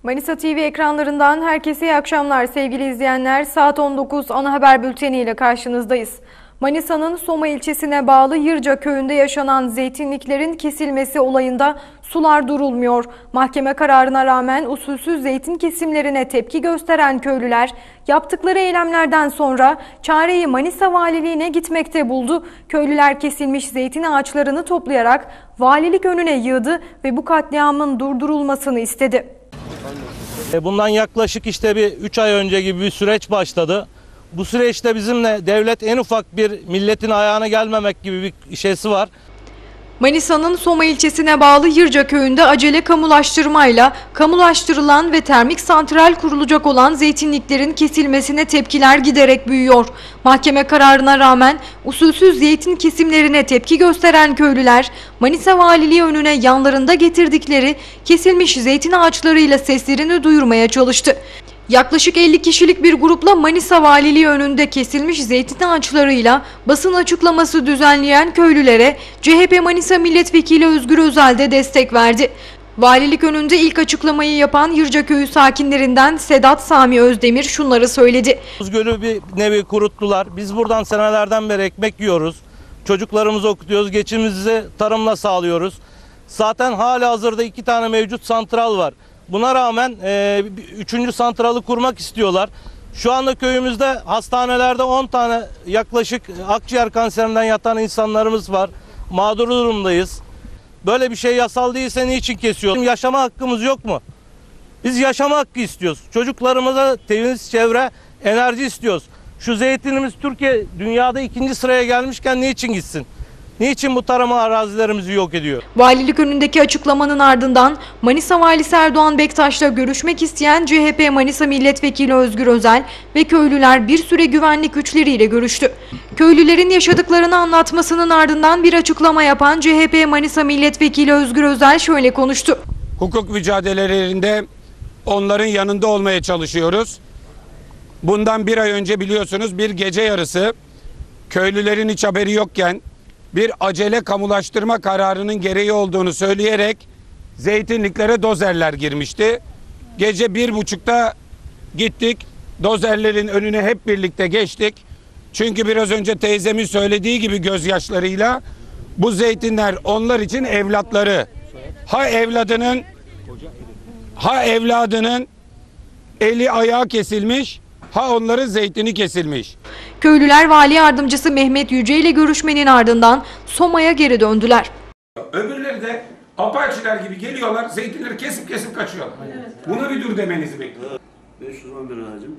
Manisa TV ekranlarından herkese iyi akşamlar sevgili izleyenler. Saat 19 ana haber bülteni ile karşınızdayız. Manisa'nın Soma ilçesine bağlı Yırca köyünde yaşanan zeytinliklerin kesilmesi olayında sular durulmuyor. Mahkeme kararına rağmen usulsüz zeytin kesimlerine tepki gösteren köylüler yaptıkları eylemlerden sonra çareyi Manisa Valiliğine gitmekte buldu. Köylüler kesilmiş zeytin ağaçlarını toplayarak valilik önüne yığdı ve bu katliamın durdurulmasını istedi. Bundan yaklaşık bir 3 ay önce gibi bir süreç başladı. Bu süreçte bizimle devlet en ufak bir milletin ayağına gelmemek gibi bir şeysi var. Manisa'nın Soma ilçesine bağlı Yırca köyünde acele kamulaştırmayla kamulaştırılan ve termik santral kurulacak olan zeytinliklerin kesilmesine tepkiler giderek büyüyor. Mahkeme kararına rağmen usulsüz zeytin kesimlerine tepki gösteren köylüler Manisa Valiliği önüne yanlarında getirdikleri kesilmiş zeytin ağaçlarıyla seslerini duyurmaya çalıştı. Yaklaşık 50 kişilik bir grupla Manisa Valiliği önünde kesilmiş zeytin ağaçlarıyla basın açıklaması düzenleyen köylülere CHP Manisa Milletvekili Özgür Özel de destek verdi. Valilik önünde ilk açıklamayı yapan Yırca köyü sakinlerinden Sedat Sami Özdemir şunları söyledi. Gölü bir nevi kuruttular. Biz buradan senelerden beri ekmek yiyoruz. Çocuklarımızı okutuyoruz. Geçimimizi tarımla sağlıyoruz. Zaten halihazırda 2 tane mevcut santral var. Buna rağmen 3. santralı kurmak istiyorlar. Şu anda köyümüzde hastanelerde 10 tane yaklaşık akciğer kanserinden yatan insanlarımız var. Mağdur durumdayız. Böyle bir şey yasal değilse niçin kesiyor? Yaşama hakkımız yok mu? Biz yaşama hakkı istiyoruz. Çocuklarımıza temiz çevre, enerji istiyoruz. Şu zeytinimiz Türkiye dünyada 2. sıraya gelmişken niçin gitsin? Niçin bu tarama arazilerimizi yok ediyor? Valilik önündeki açıklamanın ardından Manisa Valisi Erdoğan Bektaş'la görüşmek isteyen CHP Manisa Milletvekili Özgür Özel ve köylüler bir süre güvenlik güçleriyle görüştü. Köylülerin yaşadıklarını anlatmasının ardından bir açıklama yapan CHP Manisa Milletvekili Özgür Özel şöyle konuştu. Hukuk mücadelelerinde onların yanında olmaya çalışıyoruz. Bundan bir ay önce biliyorsunuz bir gece yarısı köylülerin hiç haberi yokken bir acele kamulaştırma kararının gereği olduğunu söyleyerek zeytinliklere dozerler girmişti. Gece 1.30'da gittik. Dozerlerin önüne hep birlikte geçtik. Çünkü biraz önce teyzemin söylediği gibi gözyaşlarıyla bu zeytinler onlar için evlatları. Ha evladının eli ayağı kesilmiş, ha onların zeytini kesilmiş. Köylüler Vali Yardımcısı Mehmet Yüce ile görüşmenin ardından Soma'ya geri döndüler. Öbürleri de apaçiler gibi geliyorlar, zeytinleri kesip kaçıyorlar. Evet. Buna bir dur demenizi bekliyorum. 511 ağacım.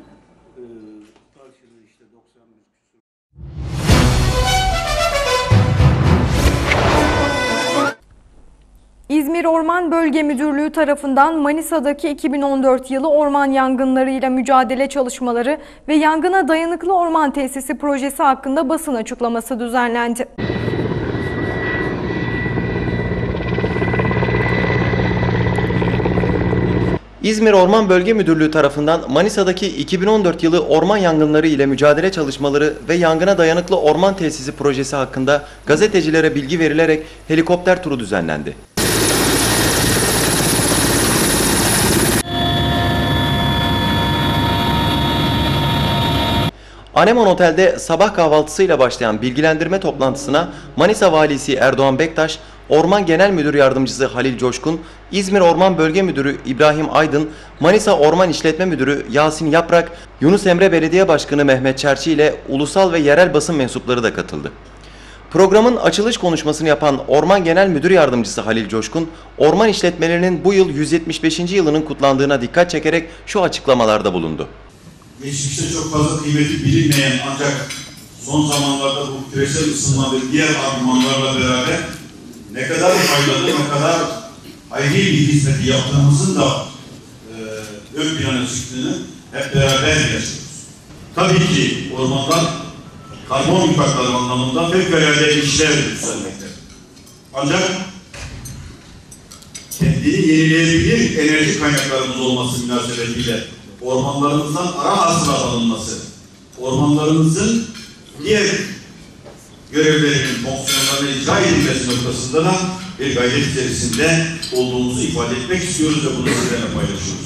İzmir Orman Bölge Müdürlüğü tarafından Manisa'daki 2014 yılı orman yangınlarıyla mücadele çalışmaları ve yangına dayanıklı orman tesisi projesi hakkında basın açıklaması düzenlendi. İzmir Orman Bölge Müdürlüğü tarafından Manisa'daki 2014 yılı orman yangınları ile mücadele çalışmaları ve yangına dayanıklı orman tesisi projesi hakkında gazetecilere bilgi verilerek helikopter turu düzenlendi. Anemon Otel'de sabah kahvaltısıyla başlayan bilgilendirme toplantısına Manisa Valisi Erdoğan Bektaş, Orman Genel Müdür Yardımcısı Halil Coşkun, İzmir Orman Bölge Müdürü İbrahim Aydın, Manisa Orman İşletme Müdürü Yasin Yaprak, Yunus Emre Belediye Başkanı Mehmet Çerçi ile ulusal ve yerel basın mensupları da katıldı. Programın açılış konuşmasını yapan Orman Genel Müdür Yardımcısı Halil Coşkun, orman işletmelerinin bu yıl 175. yılının kutlandığına dikkat çekerek şu açıklamalarda bulundu. Geçmişte çok fazla kıymeti bilinmeyen ancak son zamanlarda bu küresel ısınma ve diğer argümanlarla beraber ne kadar faydalı, ne kadar hayri bir hizmeti yaptığımızın da ön plana çıktığını hep beraber yaşıyoruz. Tabii ki ormanlar karbon yükakları anlamında fevkalade işler üstlenmekte. Ancak kendini yenileyebilir enerji kaynaklarımız olması münasebetiyle ormanlarımızdan ara hasıla alınması, ormanlarımızın diğer görevlerinin, fonksiyonlarının icra edilmesi noktasında da bir gayret içerisinde olduğumuzu ifade etmek istiyoruz ve bunu sizlerle paylaşıyoruz.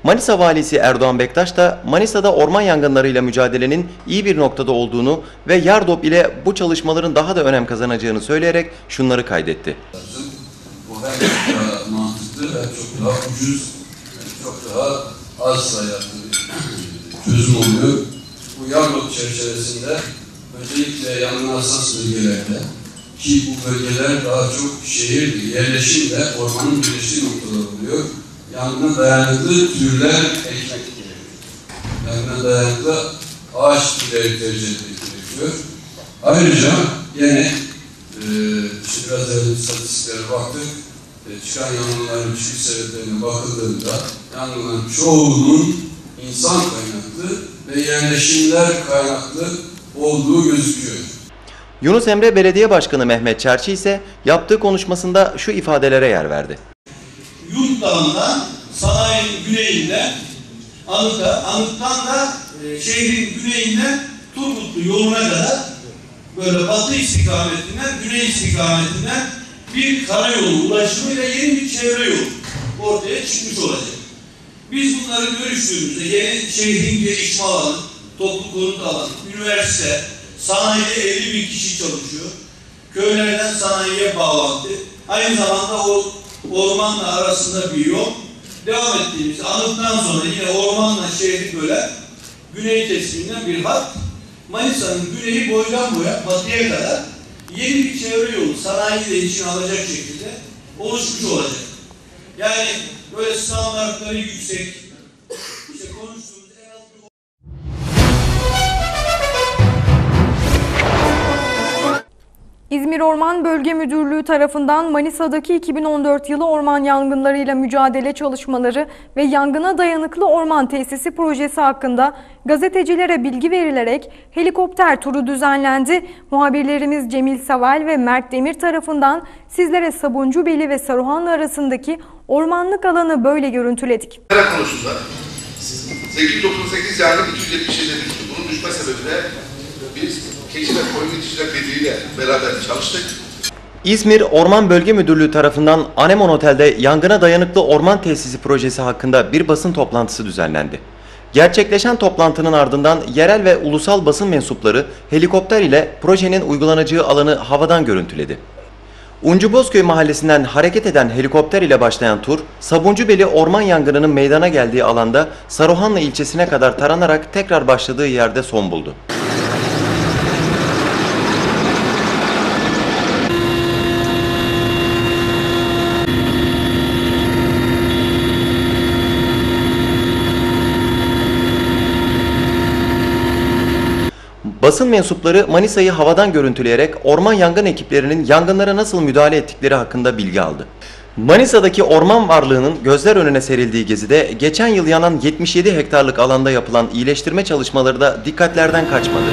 Manisa Valisi Erdoğan Bektaş da Manisa'da orman yangınlarıyla mücadelenin iyi bir noktada olduğunu ve Yardop ile bu çalışmaların daha da önem kazanacağını söyleyerek şunları kaydetti. Bu hem çok daha mantıklı hem çok daha ucuz, hem çok daha az sayıda çözüm oluyor. Bu Yardop çerçevesinde özellikle yangın hassas bölgelerde ki bu bölgeler daha çok şehir yerleşimle ormanın birleştiği noktalar oluyor. Yangına dayanıklı türler ekmek gerekiyor. Yangına dayanıklı ağaç türleri tercih etmek gerekiyor. Ayrıca yine işte biraz evvel istatistiklere baktık. Çıkan yangınların çıkış sebeplerine bakıldığında yangınların çoğunun insan kaynaklı ve yerleşimler kaynaklı olduğu gözüküyor. Yunus Emre Belediye Başkanı Mehmet Çerçi ise yaptığı konuşmasında şu ifadelere yer verdi. Yurt Dağı'ndan sanayinin güneyinden Anıt'tan da şehrin güneyinden Turgutlu yoluna kadar böyle batı istikametinden güney istikametinden bir karayolu ulaşımıyla yeni bir çevre yolu ortaya çıkmış olacak. Biz bunları görüştüğümüzde yeni şehrin gelişme alanı, toplu konut alanı, üniversite, sanayide 50.000 kişi çalışıyor. Köylerden sanayiye bağlantı. Aynı zamanda o ormanla arasında bir yol. Devam ettiğimiz Anıt'tan sonra yine ormanla şehri bölen güney kesiminden bir hat. Manisa'nın güneyi boydan boya batıya kadar yeni bir çevre yolu sanayi de içine alacak şekilde oluşmuş olacak. Yani böyle standartları yüksek, işte konuştuğumuz en az bir... İzmir Orman Bölge Müdürlüğü tarafından Manisa'daki 2014 yılı orman yangınlarıyla mücadele çalışmaları ve yangına dayanıklı orman tesisi projesi hakkında gazetecilere bilgi verilerek helikopter turu düzenlendi. Muhabirlerimiz Cemil Saval ve Mert Demir tarafından sizlere Sabuncubeli ve Saruhanlı arasındaki ormanlık alanı böyle görüntüledik. Konusunda 898 yangın 277 düştü. Bunun düşme sebebi de biz keçi ve koyun yetiştiriciler birliğiyle beraber çalıştık. İzmir Orman Bölge Müdürlüğü tarafından Anemon Otel'de yangına dayanıklı orman tesisi projesi hakkında bir basın toplantısı düzenlendi. Gerçekleşen toplantının ardından yerel ve ulusal basın mensupları helikopter ile projenin uygulanacağı alanı havadan görüntüledi. Uncu Bozköy mahallesinden hareket eden helikopter ile başlayan tur, Sabuncubeli orman yangınının meydana geldiği alanda Saruhanlı ilçesine kadar taranarak tekrar başladığı yerde son buldu. Basın mensupları Manisa'yı havadan görüntüleyerek orman yangın ekiplerinin yangınlara nasıl müdahale ettikleri hakkında bilgi aldı. Manisa'daki orman varlığının gözler önüne serildiği gezide geçen yıl yanan 77 hektarlık alanda yapılan iyileştirme çalışmaları da dikkatlerden kaçmadı.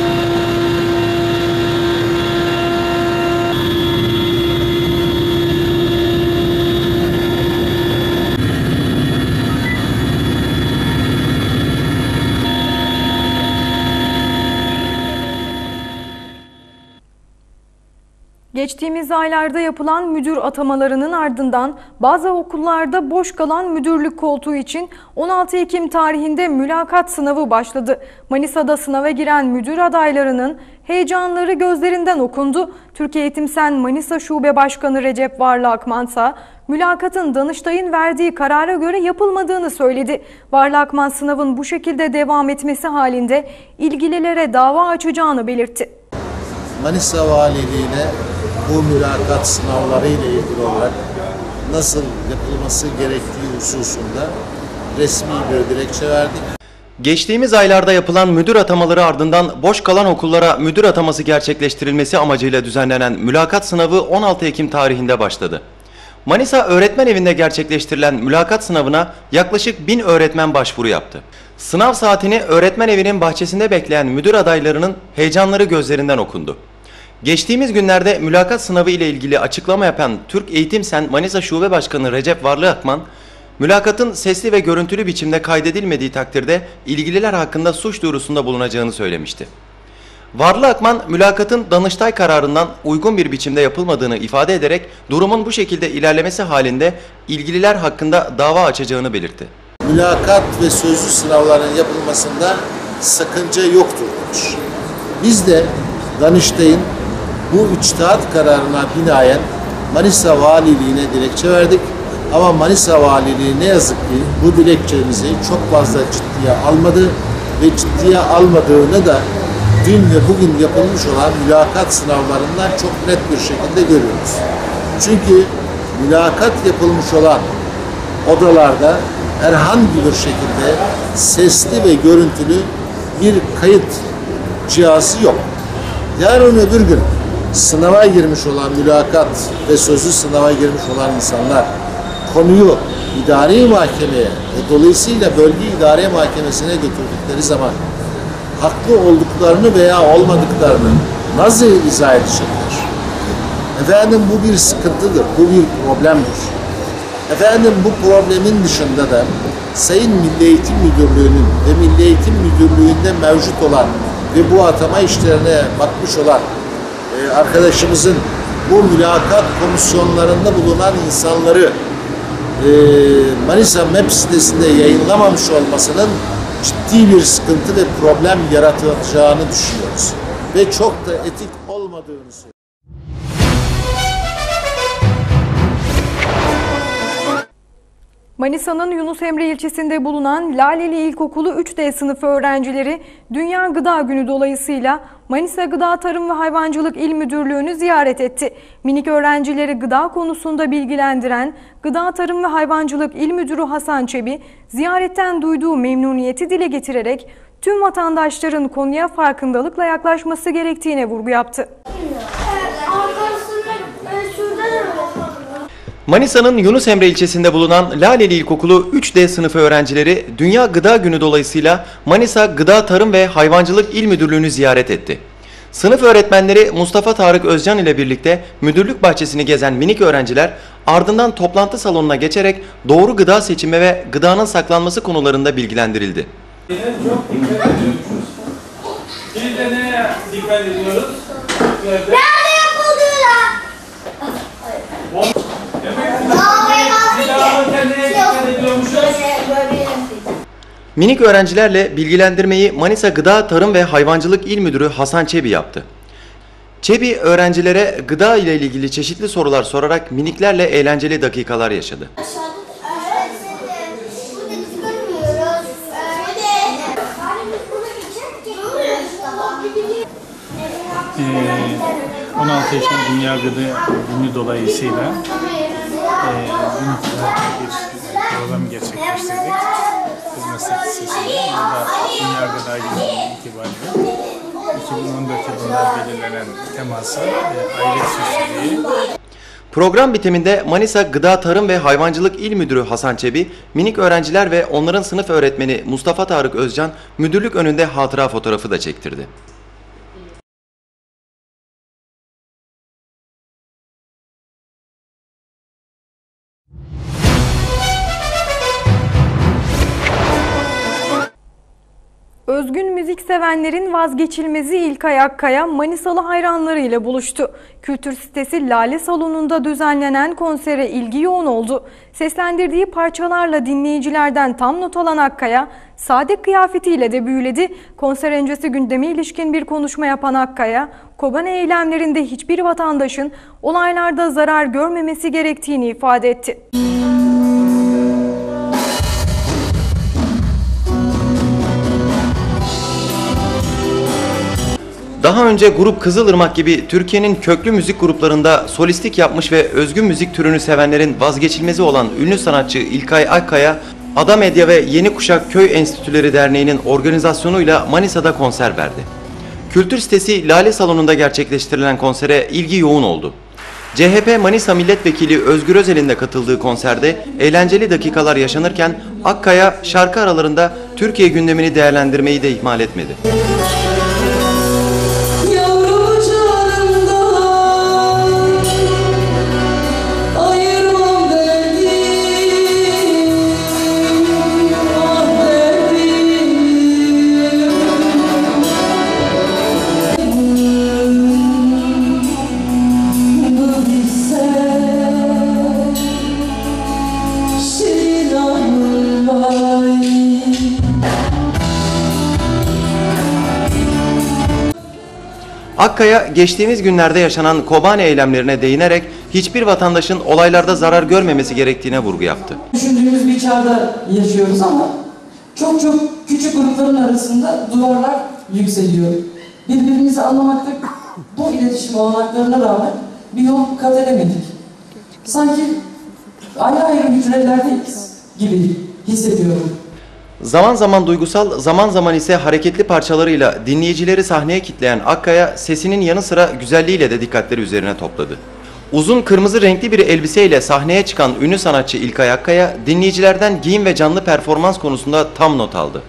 Geçtiğimiz aylarda yapılan müdür atamalarının ardından bazı okullarda boş kalan müdürlük koltuğu için 16 Ekim tarihinde mülakat sınavı başladı. Manisa'da sınava giren müdür adaylarının heyecanları gözlerinden okundu. Türkiye Eğitim Sen Manisa Şube Başkanı Recep Varlı Akman ise mülakatın Danıştay'ın verdiği karara göre yapılmadığını söyledi. Varlı Akman sınavın bu şekilde devam etmesi halinde ilgililere dava açacağını belirtti. Manisa Valiliğine bu mülakat sınavları ile ilgili olarak nasıl yapılması gerektiği hususunda resmi bir dilekçe verdik. Geçtiğimiz aylarda yapılan müdür atamaları ardından boş kalan okullara müdür ataması gerçekleştirilmesi amacıyla düzenlenen mülakat sınavı 16 Ekim tarihinde başladı. Manisa Öğretmen Evi'nde gerçekleştirilen mülakat sınavına yaklaşık 1000 öğretmen başvuru yaptı. Sınav saatini Öğretmen Evi'nin bahçesinde bekleyen müdür adaylarının heyecanları gözlerinden okundu. Geçtiğimiz günlerde mülakat sınavı ile ilgili açıklama yapan Türk Eğitim Sen Manisa Şube Başkanı Recep Varlı Akman, mülakatın sesli ve görüntülü biçimde kaydedilmediği takdirde ilgililer hakkında suç duyurusunda bulunacağını söylemişti. Varlı Akman, mülakatın Danıştay kararından uygun bir biçimde yapılmadığını ifade ederek durumun bu şekilde ilerlemesi halinde ilgililer hakkında dava açacağını belirtti. mülakat ve sözlü sınavların yapılmasında sakınca yoktur demiş. Biz de Danıştay'ın bu içtihat kararına binaen Manisa Valiliğine dilekçe verdik. Ama Manisa Valiliği ne yazık ki bu dilekçemizi çok fazla ciddiye almadı ve ciddiye almadığını da dün ve bugün yapılmış olan mülakat sınavlarından çok net bir şekilde görüyoruz. Çünkü mülakat yapılmış olan odalarda herhangi bir şekilde sesli ve görüntülü bir kayıt cihazı yok. Yarın öbür gün sınava girmiş olan mülakat ve sözlü sınava girmiş olan insanlar konuyu idari mahkemeye ve dolayısıyla bölge idare mahkemesine götürdükleri zaman haklı olduklarını veya olmadıklarını nasıl izah edecekler? Efendim bu bir sıkıntıdır, bu bir problemdir. Efendim bu problemin dışında da Sayın Milli Eğitim Müdürlüğü'nün ve Milli Eğitim Müdürlüğü'nde mevcut olan ve bu atama işlerine bakmış olan arkadaşımızın bu mülakat komisyonlarında bulunan insanları Manisa Map sitesinde yayınlamamış olmasının ciddi bir sıkıntı ve problem yaratacağını düşünüyoruz. Ve çok da etik olmadığını söylüyoruz. Manisa'nın Yunus Emre ilçesinde bulunan Laleli İlkokulu 3D sınıfı öğrencileri Dünya Gıda Günü dolayısıyla Manisa Gıda Tarım ve Hayvancılık İl Müdürlüğü'nü ziyaret etti. Minik öğrencileri gıda konusunda bilgilendiren Gıda Tarım ve Hayvancılık İl Müdürü Hasan Çebi, ziyaretten duyduğu memnuniyeti dile getirerek tüm vatandaşların konuya farkındalıkla yaklaşması gerektiğine vurgu yaptı. Manisa'nın Yunus Emre ilçesinde bulunan Laleli İlkokulu 3D sınıfı öğrencileri Dünya Gıda Günü dolayısıyla Manisa Gıda Tarım ve Hayvancılık İl Müdürlüğü'nü ziyaret etti. Sınıf öğretmenleri Mustafa Tarık Özcan ile birlikte müdürlük bahçesini gezen minik öğrenciler ardından toplantı salonuna geçerek doğru gıda seçimi ve gıdanın saklanması konularında bilgilendirildi. Çok dikkat ediyoruz. Biz de neye dikkat ediyoruz? Nerede yapıldığına? Minik öğrencilerle bilgilendirmeyi Manisa Gıda Tarım ve Hayvancılık İl Müdürü Hasan Çebi yaptı. Çebi öğrencilere gıda ile ilgili çeşitli sorular sorarak miniklerle eğlenceli dakikalar yaşadı. Ee, 16 yaşında Dünya Gıda Günü dolayısıyla bir program gerçekleştirdik. Kız Meslek Lisesi'nde. Burada Dünya Gıda Günü itibariyle 2014 yılında belirlenen teması aile çeşitliliği. Program bitiminde Manisa Gıda Tarım ve Hayvancılık İl Müdürü Hasan Çebi, minik öğrenciler ve onların sınıf öğretmeni Mustafa Tarık Özcan müdürlük önünde hatıra fotoğrafı da çektirdi. Özgün müzik sevenlerin vazgeçilmezi İlkay Akkaya Manisalı hayranlarıyla buluştu. Kültür sitesi Lale Salonu'nda düzenlenen konsere ilgi yoğun oldu. Seslendirdiği parçalarla dinleyicilerden tam not alan Akkaya, sade kıyafetiyle de büyüledi. Konser öncesi gündeme ilişkin bir konuşma yapan Akkaya, Kobane eylemlerinde hiçbir vatandaşın olaylarda zarar görmemesi gerektiğini ifade etti. Daha önce grup Kızılırmak gibi Türkiye'nin köklü müzik gruplarında solistlik yapmış ve özgün müzik türünü sevenlerin vazgeçilmezi olan ünlü sanatçı İlkay Akkaya, Ada Medya ve Yeni Kuşak Köy Enstitüleri Derneği'nin organizasyonuyla Manisa'da konser verdi. Kültür sitesi Lale Salonu'nda gerçekleştirilen konsere ilgi yoğun oldu. CHP Manisa Milletvekili Özgür Özel'in de katıldığı konserde eğlenceli dakikalar yaşanırken Akkaya şarkı aralarında Türkiye gündemini değerlendirmeyi de ihmal etmedi. Akkaya geçtiğimiz günlerde yaşanan Kobane eylemlerine değinerek hiçbir vatandaşın olaylarda zarar görmemesi gerektiğine vurgu yaptı. Düşündüğümüz bir çağda yaşıyoruz ama çok küçük grupların arasında duvarlar yükseliyor. Birbirimizi anlamakta bu iletişim olanaklarına rağmen bir yol kat edemedik. Sanki ayrı ayrı hücrelerdeyiz gibi hissediyorum. Zaman zaman duygusal, zaman zaman ise hareketli parçalarıyla dinleyicileri sahneye kitleyen Akkaya sesinin yanı sıra güzelliğiyle de dikkatleri üzerine topladı. Uzun kırmızı renkli bir elbiseyle sahneye çıkan ünlü sanatçı İlkay Akkaya dinleyicilerden giyim ve canlı performans konusunda tam not aldı.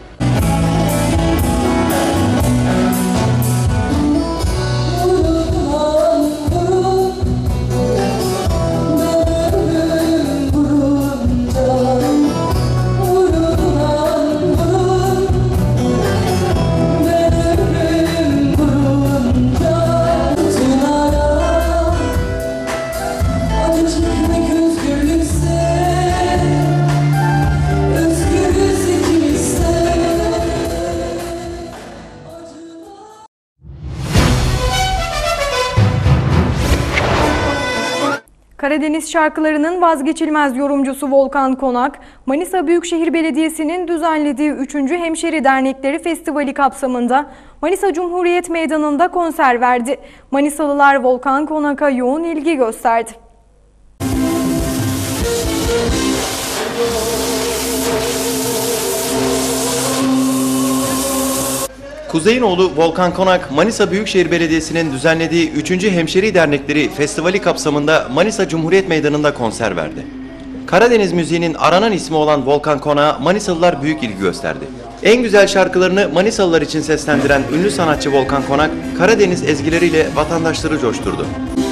Karadeniz şarkılarının vazgeçilmez yorumcusu Volkan Konak, Manisa Büyükşehir Belediyesi'nin düzenlediği 3. Hemşeri Dernekleri Festivali kapsamında Manisa Cumhuriyet Meydanı'nda konser verdi. Manisalılar Volkan Konak'a yoğun ilgi gösterdi. Kuzey'in oğlu Volkan Konak, Manisa Büyükşehir Belediyesi'nin düzenlediği 3. Hemşeri Dernekleri Festivali kapsamında Manisa Cumhuriyet Meydanı'nda konser verdi. Karadeniz müziğinin aranan ismi olan Volkan Konak'a Manisalılar büyük ilgi gösterdi. En güzel şarkılarını Manisalılar için seslendiren ünlü sanatçı Volkan Konak, Karadeniz ezgileriyle vatandaşları coşturdu.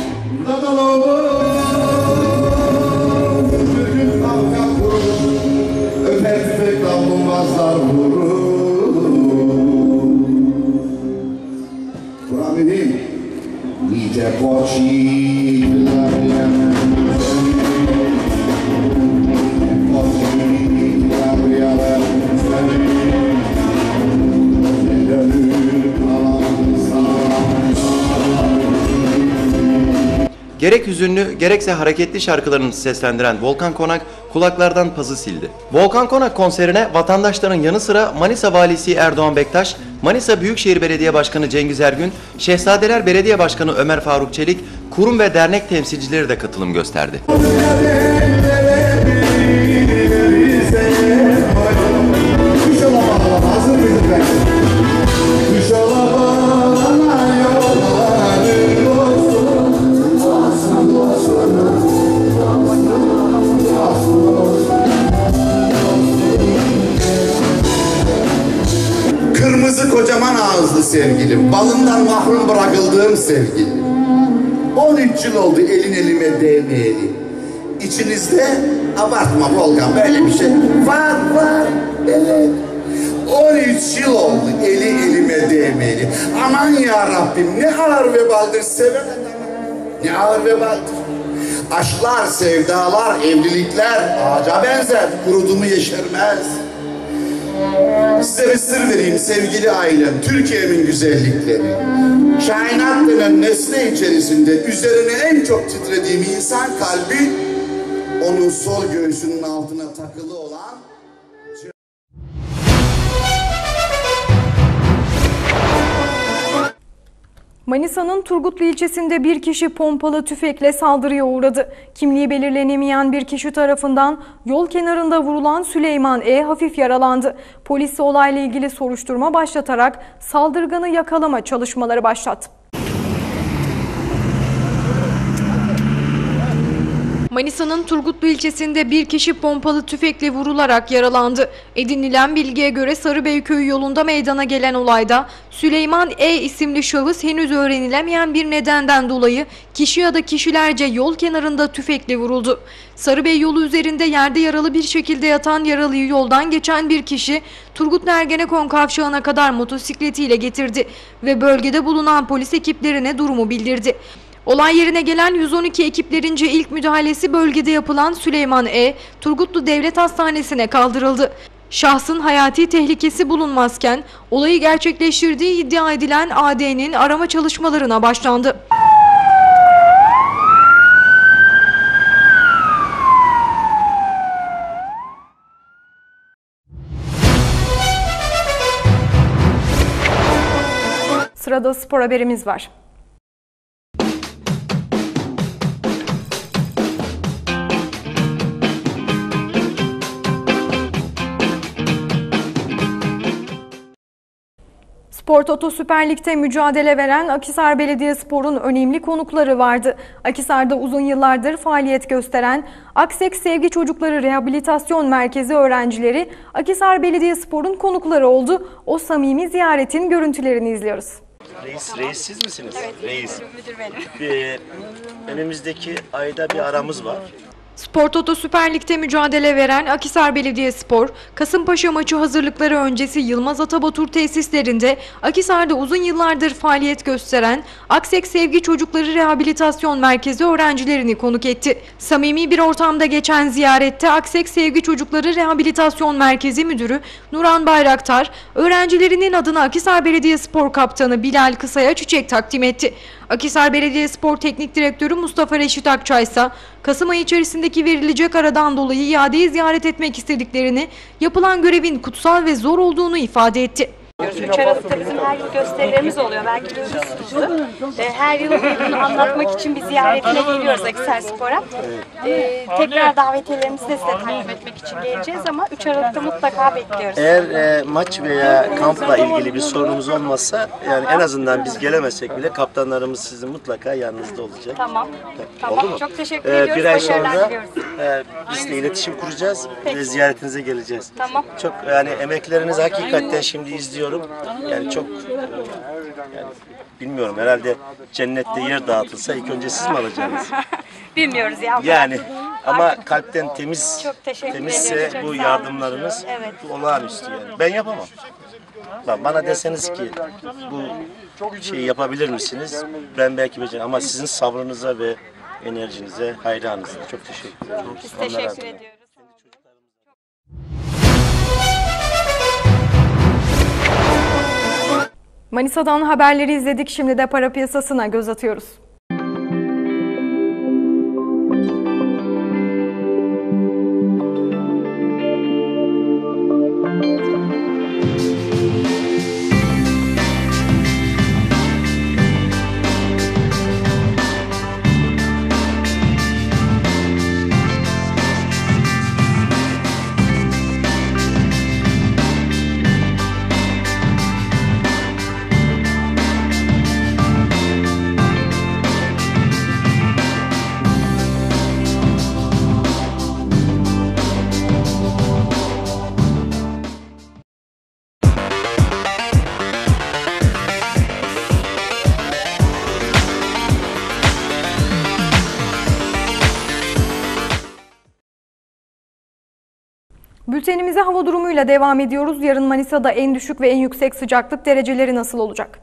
Gerek hüzünlü gerekse hareketli şarkılarını seslendiren Volkan Konak kulaklardan pazı sildi. Volkan Konak konserine vatandaşların yanı sıra Manisa Valisi Erdoğan Bektaş, Manisa Büyükşehir Belediye Başkanı Cengiz Ergün, Şehzadeler Belediye Başkanı Ömer Faruk Çelik, kurum ve dernek temsilcileri de katılım gösterdi. Kırmızı kocaman ağızlı sevgilim, balından mahrum bırakıldığım sevgilim. 13 yıl oldu elin elime değmeyeli. İçinizde abartma Volkan, böyle bir şey var, evet. 13 yıl oldu eli elime değmeyeli. Aman ya Rabbim, ne ağır vebaldir seven adamı. Ne ağır vebaldir. Aşklar, sevdalar, evlilikler ağaca benzer, kurudu mu yeşermez. Size bir sır vereyim sevgili ailem, Türkiye'min güzellikleri. Kainat denen nesne içerisinde üzerine en çok titrediğim insan kalbi, onun sol göğsünün altına takılı olan... Manisa'nın Turgutlu ilçesinde bir kişi pompalı tüfekle saldırıya uğradı. Kimliği belirlenemeyen bir kişi tarafından yol kenarında vurulan Süleyman E. hafif yaralandı. Polis olayla ilgili soruşturma başlatarak saldırganı yakalama çalışmaları başlattı. Manisa'nın Turgutlu ilçesinde bir kişi pompalı tüfekle vurularak yaralandı. Edinilen bilgiye göre Sarıbeyköy yolunda meydana gelen olayda Süleyman E. isimli şahıs henüz öğrenilemeyen bir nedenden dolayı kişi ya da kişilerce yol kenarında tüfekle vuruldu. Sarıbey yolu üzerinde yerde yaralı bir şekilde yatan yaralıyı yoldan geçen bir kişi Turgutlu Ergenekon kavşağına kadar motosikletiyle getirdi ve bölgede bulunan polis ekiplerine durumu bildirdi. Olay yerine gelen 112 ekiplerince ilk müdahalesi bölgede yapılan Süleyman E. Turgutlu Devlet Hastanesi'ne kaldırıldı. Şahsın hayati tehlikesi bulunmazken olayı gerçekleştirdiği iddia edilen AD'nin arama çalışmalarına başlandı. Sırada spor haberimiz var. Spor Toto Süper Lig'de mücadele veren Akhisar Belediyespor'un önemli konukları vardı. Akhisar'da uzun yıllardır faaliyet gösteren Aksek Sevgi Çocukları Rehabilitasyon Merkezi öğrencileri Akhisar Belediyespor'un konukları oldu. O samimi ziyaretin görüntülerini izliyoruz. Reis siz misiniz? Evet, Reis. müdür benim. Önümüzdeki ayda bir aramız var. Spor Toto Süper Lig'de mücadele veren Akhisar Belediyespor, Kasımpaşa maçı hazırlıkları öncesi Yılmaz Atabatur tesislerinde Akhisar'da uzun yıllardır faaliyet gösteren Aksek Sevgi Çocukları Rehabilitasyon Merkezi öğrencilerini konuk etti. Samimi bir ortamda geçen ziyarette Aksek Sevgi Çocukları Rehabilitasyon Merkezi Müdürü Nuran Bayraktar, öğrencilerinin adına Akhisar Belediyespor Kaptanı Bilal Kısa'ya çiçek takdim etti. Akhisar Belediyespor Teknik Direktörü Mustafa Reşit Akçay ise Kasım ayı içerisindeki verilecek aradan dolayı iadeyi ziyaret etmek istediklerini, yapılan görevin kutsal ve zor olduğunu ifade etti. 3 Aralık'ta bizim her yıl gösterilerimiz oluyor. Belki duymuşsunuzdur. Her yıl bunu anlatmak için bir ziyaretine geliyoruz Akhisar Spor'a. Tekrar davetiyelerimizi de size takdim etmek için geleceğiz ama 3 Aralık'ta mutlaka bekliyoruz. Eğer maç veya kampla ilgili bir sorunumuz olmazsa, yani en azından biz gelemesek bile kaptanlarımız sizin mutlaka yanınızda olacak. Tamam. Oldu mu? Çok teşekkür ediyoruz. Bir ay sonra bizle iletişim kuracağız ve ziyaretinize geleceğiz. Tamam. Çok yani emeklerinizi hakikaten şimdi izliyorum. Yani çok bilmiyorum, herhalde cennette yer dağıtılsa ilk önce siz mi alacaksınız? Bilmiyoruz ya. Yani ama kalpten temizse ediyoruz, bu çok yardımlarınız bu olağanüstü yani. Ben yapamam. Bana deseniz ki bu şeyi yapabilir misiniz? Ben belki beceremem ama sizin sabrınıza ve enerjinize hayranız. Çok teşekkür ederim. Biz teşekkür ediyoruz. Manisa'dan haberleri izledik. Şimdi de para piyasasına göz atıyoruz. Bültenimize hava durumuyla devam ediyoruz. Yarın Manisa'da en düşük ve en yüksek sıcaklık dereceleri nasıl olacak?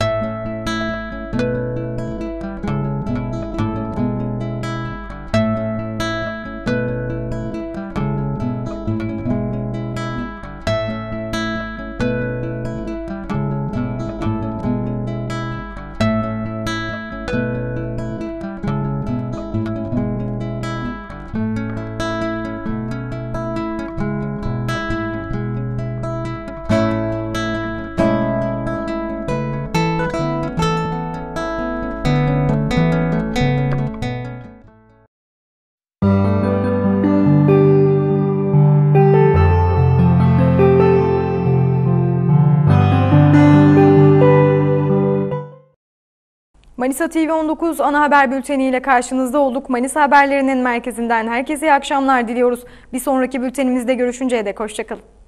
Manisa TV 19 ana haber bülteniyle karşınızda olduk. Manisa haberlerinin merkezinden herkese iyi akşamlar diliyoruz. Bir sonraki bültenimizde görüşünceye dek hoşçakalın.